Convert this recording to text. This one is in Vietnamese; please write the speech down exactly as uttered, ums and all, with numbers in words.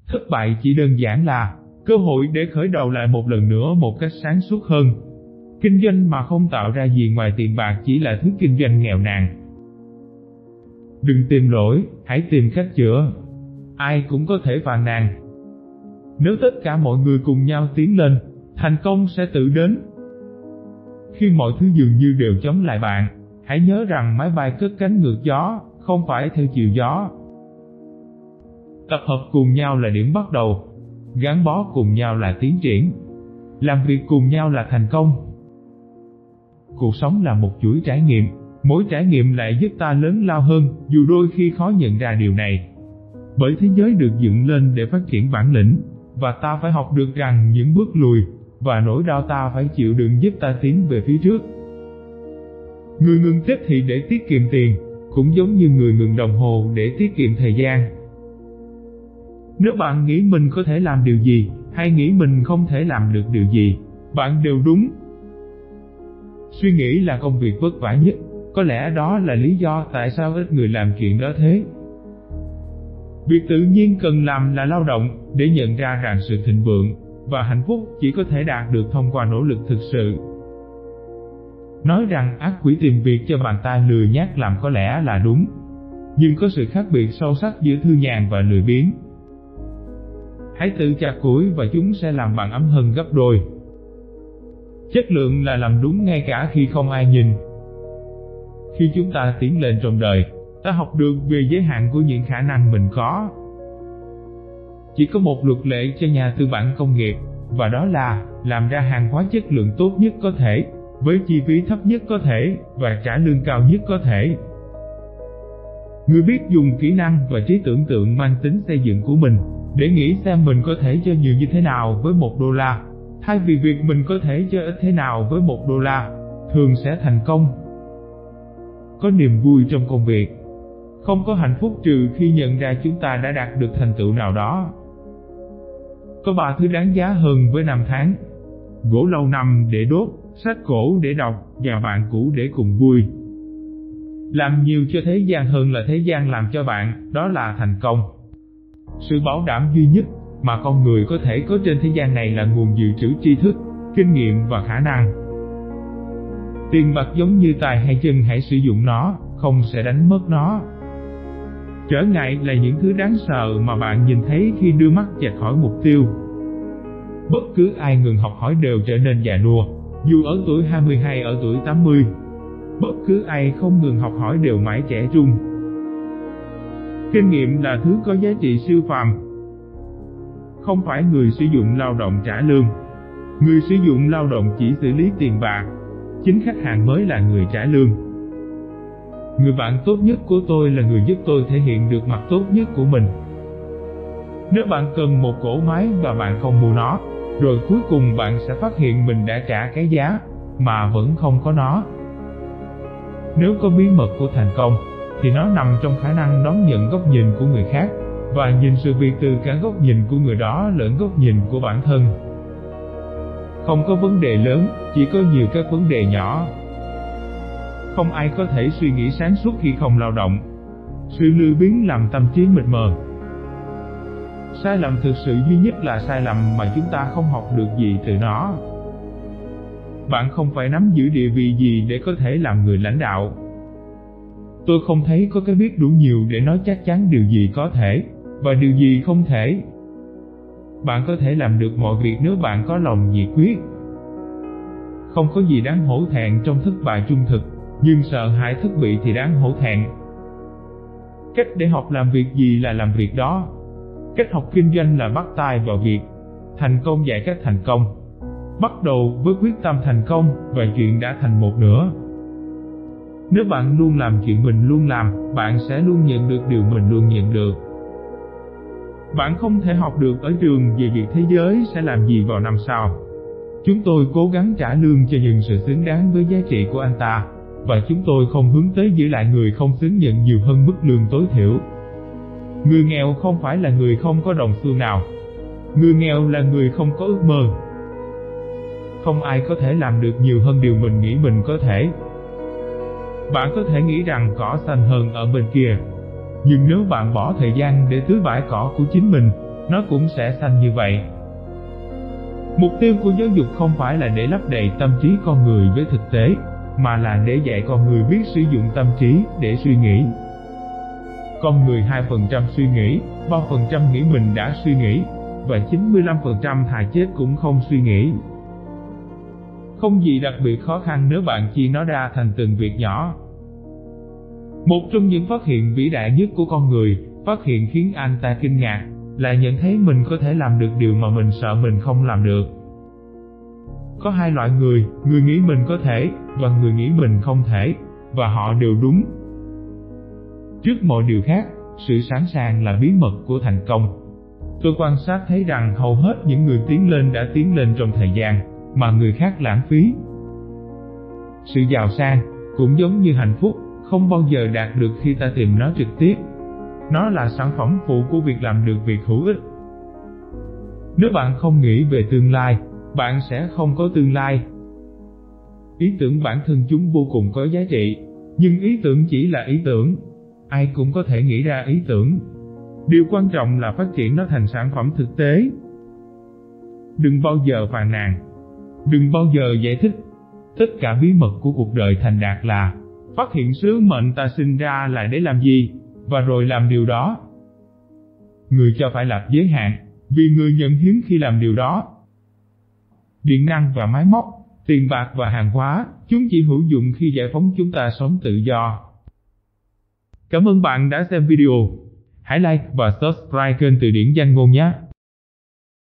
Thất bại chỉ đơn giản là cơ hội để khởi đầu lại một lần nữa một cách sáng suốt hơn. Kinh doanh mà không tạo ra gì ngoài tiền bạc chỉ là thứ kinh doanh nghèo nàn. Đừng tìm lỗi, hãy tìm cách chữa. Ai cũng có thể phàn nàn. Nếu tất cả mọi người cùng nhau tiến lên, thành công sẽ tự đến. Khi mọi thứ dường như đều chống lại bạn, hãy nhớ rằng máy bay cất cánh ngược gió, không phải theo chiều gió. Tập hợp cùng nhau là điểm bắt đầu, gắn bó cùng nhau là tiến triển, làm việc cùng nhau là thành công. Cuộc sống là một chuỗi trải nghiệm, mỗi trải nghiệm lại giúp ta lớn lao hơn, dù đôi khi khó nhận ra điều này. Bởi thế giới được dựng lên để phát triển bản lĩnh, và ta phải học được rằng những bước lùi và nỗi đau ta phải chịu đựng giúp ta tiến về phía trước. Người ngừng tiếp thị để tiết kiệm tiền, cũng giống như người ngừng đồng hồ để tiết kiệm thời gian. Nếu bạn nghĩ mình có thể làm điều gì, hay nghĩ mình không thể làm được điều gì, bạn đều đúng. Suy nghĩ là công việc vất vả nhất, có lẽ đó là lý do tại sao ít người làm chuyện đó thế. Việc tự nhiên cần làm là lao động, để nhận ra rằng sự thịnh vượng và hạnh phúc chỉ có thể đạt được thông qua nỗ lực thực sự. Nói rằng ác quỷ tìm việc cho bàn tay lười nhác làm có lẽ là đúng, nhưng có sự khác biệt sâu sắc giữa thư nhàn và lười biếng. Hãy tự chặt củi và chúng sẽ làm bạn ấm hơn gấp đôi. Chất lượng là làm đúng ngay cả khi không ai nhìn. Khi chúng ta tiến lên trong đời, ta học được về giới hạn của những khả năng mình có. Chỉ có một luật lệ cho nhà tư bản công nghiệp, và đó là làm ra hàng hóa chất lượng tốt nhất có thể, với chi phí thấp nhất có thể, và trả lương cao nhất có thể. Người biết dùng kỹ năng và trí tưởng tượng mang tính xây dựng của mình, để nghĩ xem mình có thể cho nhiều như thế nào với một đô la, thay vì việc mình có thể cho ít thế nào với một đô la, thường sẽ thành công. Có niềm vui trong công việc, không có hạnh phúc trừ khi nhận ra chúng ta đã đạt được thành tựu nào đó. Có ba thứ đáng giá hơn với năm tháng: gỗ lâu năm để đốt, sách cổ để đọc, và bạn cũ để cùng vui. Làm nhiều cho thế gian hơn là thế gian làm cho bạn, đó là thành công. Sự bảo đảm duy nhất mà con người có thể có trên thế gian này là nguồn dự trữ tri thức, kinh nghiệm và khả năng. Tiền bạc giống như tay hay chân, hãy sử dụng nó, không sẽ đánh mất nó. Trở ngại là những thứ đáng sợ mà bạn nhìn thấy khi đưa mắt chạch khỏi mục tiêu. Bất cứ ai ngừng học hỏi đều trở nên già nua, dù ở tuổi hai mươi hay ở tuổi tám mươi. Bất cứ ai không ngừng học hỏi đều mãi trẻ trung. Kinh nghiệm là thứ có giá trị siêu phàm. Không phải người sử dụng lao động trả lương. Người sử dụng lao động chỉ xử lý tiền bạc. Chính khách hàng mới là người trả lương. Người bạn tốt nhất của tôi là người giúp tôi thể hiện được mặt tốt nhất của mình. Nếu bạn cần một cỗ máy và bạn không mua nó, rồi cuối cùng bạn sẽ phát hiện mình đã trả cái giá mà vẫn không có nó. Nếu có bí mật của thành công, thì nó nằm trong khả năng đón nhận góc nhìn của người khác, và nhìn sự việc từ cả góc nhìn của người đó lẫn góc nhìn của bản thân. Không có vấn đề lớn, chỉ có nhiều các vấn đề nhỏ. Không ai có thể suy nghĩ sáng suốt khi không lao động. Sự lười biếng làm tâm trí mịt mờ. Sai lầm thực sự duy nhất là sai lầm mà chúng ta không học được gì từ nó. Bạn không phải nắm giữ địa vị gì để có thể làm người lãnh đạo. Tôi không thấy có cái biết đủ nhiều để nói chắc chắn điều gì có thể, và điều gì không thể. Bạn có thể làm được mọi việc nếu bạn có lòng nhiệt huyết. Không có gì đáng hổ thẹn trong thất bại trung thực, nhưng sợ hãi thất bại thì đáng hổ thẹn. Cách để học làm việc gì là làm việc đó. Cách học kinh doanh là bắt tay vào việc. Thành công dạy cách thành công. Bắt đầu với quyết tâm thành công, và chuyện đã thành một nửa. Nếu bạn luôn làm chuyện mình luôn làm, bạn sẽ luôn nhận được điều mình luôn nhận được. Bạn không thể học được ở trường về việc thế giới sẽ làm gì vào năm sau. Chúng tôi cố gắng trả lương cho những sự xứng đáng với giá trị của anh ta, và chúng tôi không hướng tới giữ lại người không xứng nhận nhiều hơn mức lương tối thiểu. Người nghèo không phải là người không có đồng xu nào. Người nghèo là người không có ước mơ. Không ai có thể làm được nhiều hơn điều mình nghĩ mình có thể. Bạn có thể nghĩ rằng cỏ xanh hơn ở bên kia, nhưng nếu bạn bỏ thời gian để tưới bãi cỏ của chính mình, nó cũng sẽ xanh như vậy. Mục tiêu của giáo dục không phải là để lấp đầy tâm trí con người với thực tế, mà là để dạy con người biết sử dụng tâm trí để suy nghĩ. Con người hai phần trăm suy nghĩ, ba phần trăm nghĩ mình đã suy nghĩ, và chín mươi lăm phần trăm thà chết cũng không suy nghĩ. Không gì đặc biệt khó khăn nếu bạn chia nó ra thành từng việc nhỏ. Một trong những phát hiện vĩ đại nhất của con người, phát hiện khiến anh ta kinh ngạc, là nhận thấy mình có thể làm được điều mà mình sợ mình không làm được. Có hai loại người, người nghĩ mình có thể, và người nghĩ mình không thể, và họ đều đúng. Trước mọi điều khác, sự sẵn sàng là bí mật của thành công. Tôi quan sát thấy rằng hầu hết những người tiến lên đã tiến lên trong thời gian mà người khác lãng phí. Sự giàu sang cũng giống như hạnh phúc, không bao giờ đạt được khi ta tìm nó trực tiếp. Nó là sản phẩm phụ của việc làm được việc hữu ích. Nếu bạn không nghĩ về tương lai, bạn sẽ không có tương lai. Ý tưởng bản thân chúng vô cùng có giá trị, nhưng ý tưởng chỉ là ý tưởng. Ai cũng có thể nghĩ ra ý tưởng. Điều quan trọng là phát triển nó thành sản phẩm thực tế. Đừng bao giờ phàn nàn. Đừng bao giờ giải thích. Tất cả bí mật của cuộc đời thành đạt là phát hiện sứ mệnh ta sinh ra là để làm gì, và rồi làm điều đó. Người cho phải lập giới hạn, vì người nhận hiếm khi làm điều đó. Điện năng và máy móc, tiền bạc và hàng hóa, chúng chỉ hữu dụng khi giải phóng chúng ta sống tự do. Cảm ơn bạn đã xem video. Hãy like và subscribe kênh Từ điển Danh ngôn nhé.